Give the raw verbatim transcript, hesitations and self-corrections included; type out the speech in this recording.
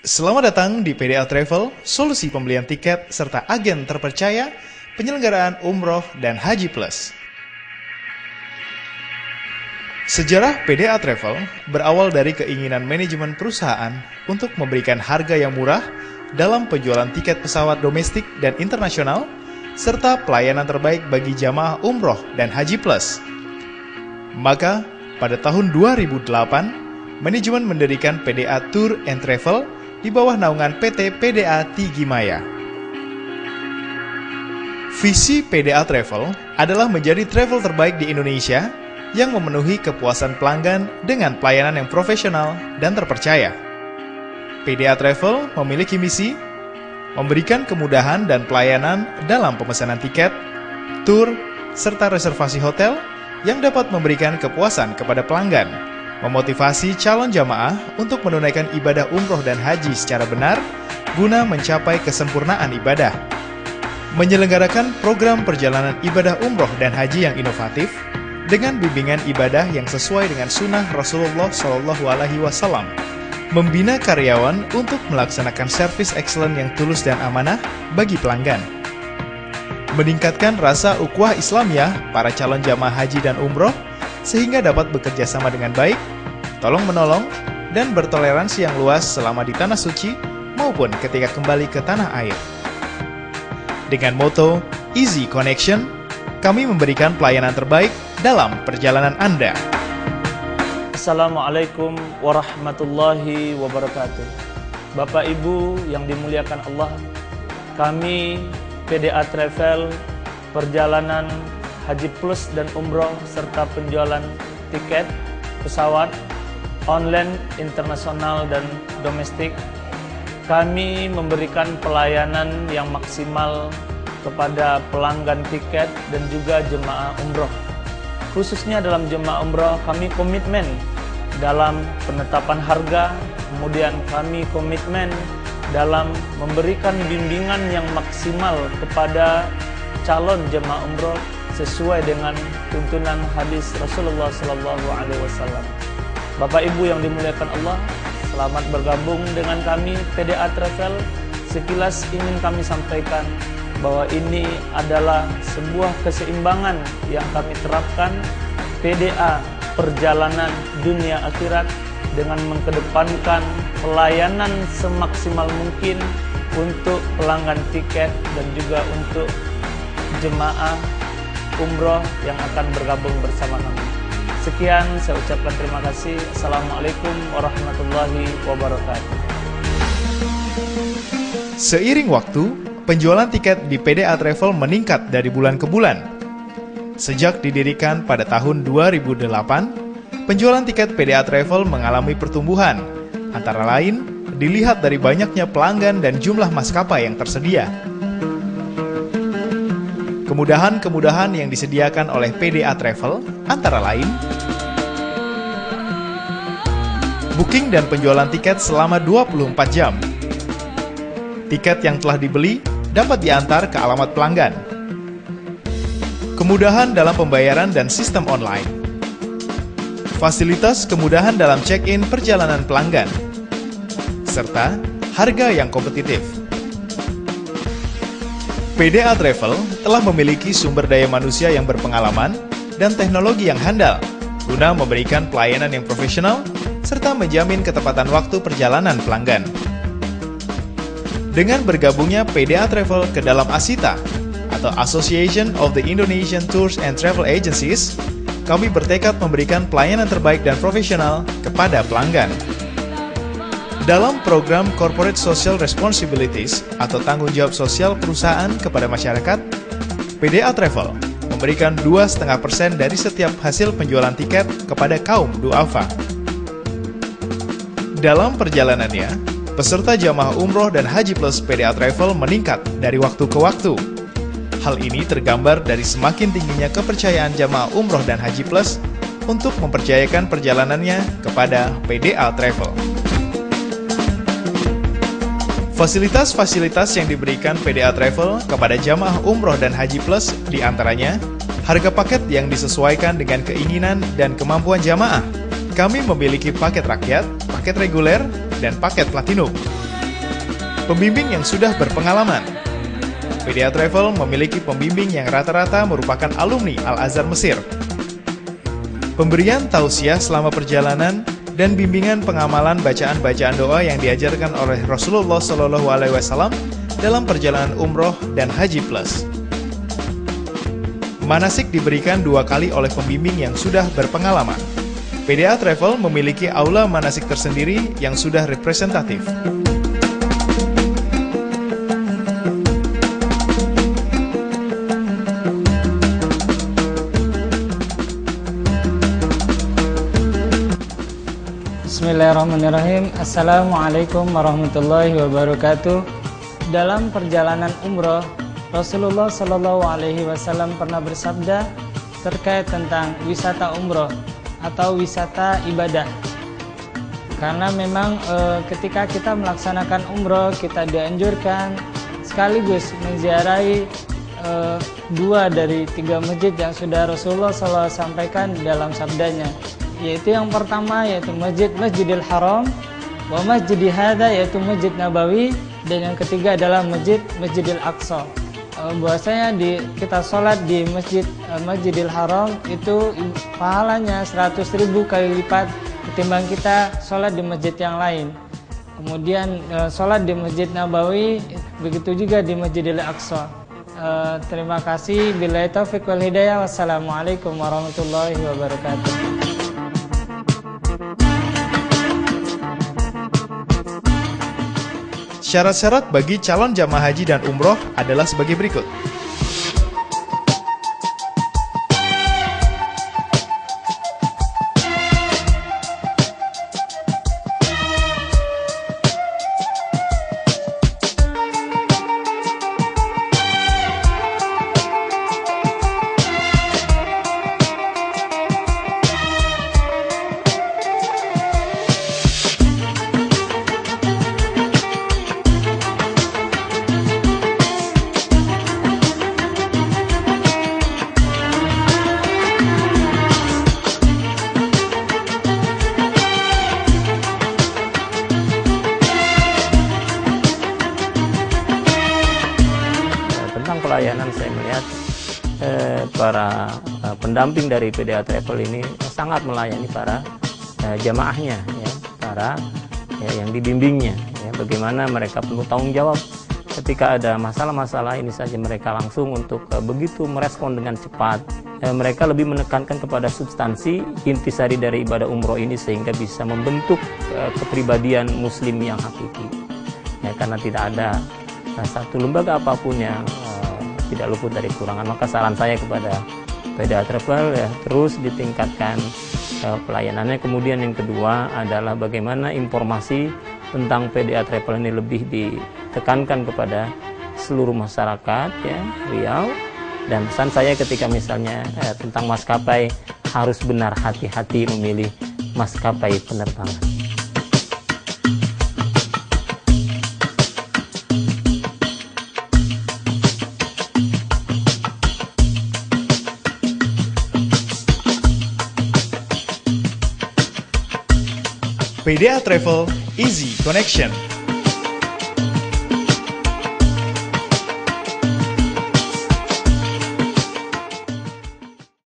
Selamat datang di P D A Travel, solusi pembelian tiket serta agen terpercaya penyelenggaraan umroh dan haji plus. Sejarah P D A Travel berawal dari keinginan manajemen perusahaan untuk memberikan harga yang murah dalam penjualan tiket pesawat domestik dan internasional, serta pelayanan terbaik bagi jamaah umroh dan haji plus. Maka, pada tahun dua ribu delapan, manajemen mendirikan P D A Tour and Travel di bawah naungan P T P D A Tigimaya. Visi P D A Travel adalah menjadi travel terbaik di Indonesia yang memenuhi kepuasan pelanggan dengan pelayanan yang profesional dan terpercaya. P D A Travel memiliki misi memberikan kemudahan dan pelayanan dalam pemesanan tiket, tur, serta reservasi hotel yang dapat memberikan kepuasan kepada pelanggan, memotivasi calon jamaah untuk menunaikan ibadah umroh dan haji secara benar guna mencapai kesempurnaan ibadah, menyelenggarakan program perjalanan ibadah umroh dan haji yang inovatif dengan bimbingan ibadah yang sesuai dengan sunnah Rasulullah shallallahu alaihi wasallam, membina karyawan untuk melaksanakan servis excellent yang tulus dan amanah bagi pelanggan, meningkatkan rasa ukhuwah Islamiyah para calon jamaah haji dan umroh sehingga dapat bekerja sama dengan baik, tolong-menolong, dan bertoleransi yang luas selama di Tanah Suci maupun ketika kembali ke tanah air. Dengan moto Easy Connection, kami memberikan pelayanan terbaik dalam perjalanan Anda. Assalamualaikum warahmatullahi wabarakatuh. Bapak Ibu yang dimuliakan Allah, kami P D A Travel, perjalanan Haji Plus dan Umroh serta penjualan tiket pesawat online, internasional, dan domestik. Kami memberikan pelayanan yang maksimal kepada pelanggan tiket dan juga jemaah umroh. Khususnya dalam jemaah umroh, kami komitmen dalam penetapan harga, kemudian kami komitmen dalam memberikan bimbingan yang maksimal kepada calon jemaah umroh sesuai dengan tuntunan hadis Rasulullah shallallahu alaihi wasallam. Bapak Ibu yang dimuliakan Allah, selamat bergabung dengan kami P D A Travel. Sekilas ingin kami sampaikan bahwa ini adalah sebuah keseimbangan yang kami terapkan, P D A perjalanan dunia akhirat, dengan mengkedepankan pelayanan semaksimal mungkin untuk pelanggan tiket dan juga untuk jemaah umroh yang akan bergabung bersama kami. Sekian, saya ucapkan terima kasih. Assalamualaikum warahmatullahi wabarakatuh. Seiring waktu, penjualan tiket di P D A Travel meningkat dari bulan ke bulan. Sejak didirikan pada tahun dua ribu delapan, penjualan tiket P D A Travel mengalami pertumbuhan, antara lain dilihat dari banyaknya pelanggan dan jumlah maskapai yang tersedia. Kemudahan-kemudahan yang disediakan oleh P D A Travel antara lain booking dan penjualan tiket selama dua puluh empat jam. Tiket yang telah dibeli dapat diantar ke alamat pelanggan. Kemudahan dalam pembayaran dan sistem online. Fasilitas kemudahan dalam check-in perjalanan pelanggan. Serta harga yang kompetitif. P D A Travel telah memiliki sumber daya manusia yang berpengalaman dan teknologi yang handal guna memberikan pelayanan yang profesional serta menjamin ketepatan waktu perjalanan pelanggan. Dengan bergabungnya P D A Travel ke dalam ASITA atau Association of the Indonesian Tours and Travel Agencies, kami bertekad memberikan pelayanan terbaik dan profesional kepada pelanggan. Dalam program Corporate Social Responsibilities atau tanggung jawab sosial perusahaan kepada masyarakat, P D A Travel memberikan dua koma lima persen dari setiap hasil penjualan tiket kepada kaum duafa. Dalam perjalanannya, peserta jamaah umroh dan haji plus P D A Travel meningkat dari waktu ke waktu. Hal ini tergambar dari semakin tingginya kepercayaan jamaah umroh dan haji plus untuk mempercayakan perjalanannya kepada P D A Travel. Fasilitas-fasilitas yang diberikan P D A Travel kepada jamaah umroh dan haji plus diantaranya harga paket yang disesuaikan dengan keinginan dan kemampuan jamaah. Kami memiliki paket rakyat, paket reguler, dan paket platinum. Pembimbing yang sudah berpengalaman. P D A Travel memiliki pembimbing yang rata-rata merupakan alumni Al-Azhar Mesir. Pemberian tausiah selama perjalanan dan bimbingan pengamalan bacaan-bacaan doa yang diajarkan oleh Rasulullah Shallallahu Alaihi Wasallam dalam perjalanan umroh dan haji plus. Manasik diberikan dua kali oleh pembimbing yang sudah berpengalaman. P D A Travel memiliki aula manasik tersendiri yang sudah representatif. Bismillahirrahmanirrahim. Assalamualaikum warahmatullahi wabarakatuh. Dalam perjalanan umroh, Rasulullah Shallallahu Alaihi Wasallam pernah bersabda terkait tentang wisata umroh atau wisata ibadah. Karena memang e, ketika kita melaksanakan umroh, kita dianjurkan sekaligus menziarahi e, dua dari tiga masjid yang sudah Rasulullah Shallallahu Alaihi Wasallam sampaikan di dalam sabdanya, yaitu yang pertama yaitu Masjid Masjidil Haram, wa Masjidi Hadza yaitu Masjid Nabawi, dan yang ketiga adalah Masjid Masjidil Aqsa. Bahwasanya di kita sholat di Masjid Masjidil Haram itu pahalanya seratus ribu kali lipat ketimbang kita sholat di masjid yang lain. Kemudian sholat di Masjid Nabawi, begitu juga di Masjidil Aqsa. Terima kasih. Billahi taufiq wal hidayah. Wassalamualaikum warahmatullahi wabarakatuh. Syarat-syarat bagi calon jamaah haji dan umroh adalah sebagai berikut. Pelayanan saya melihat eh, para eh, pendamping dari P D A Travel ini sangat melayani para eh, jamaahnya, ya, para ya, yang dibimbingnya, ya, bagaimana mereka penuh tanggung jawab ketika ada masalah-masalah ini saja mereka langsung untuk eh, begitu merespon dengan cepat. Eh, mereka lebih menekankan kepada substansi intisari dari ibadah umroh ini sehingga bisa membentuk eh, kepribadian muslim yang hakiki, ya, karena tidak ada eh, satu lembaga apapun yang tidak luput dari kekurangan. Maka saran saya kepada P D A Travel, ya, terus ditingkatkan uh, pelayanannya. Kemudian yang kedua adalah bagaimana informasi tentang P D A Travel ini lebih ditekankan kepada seluruh masyarakat, ya, Riau. Dan pesan saya ketika misalnya eh, tentang maskapai, harus benar hati-hati memilih maskapai penerbangan. P D A Travel Easy Connection.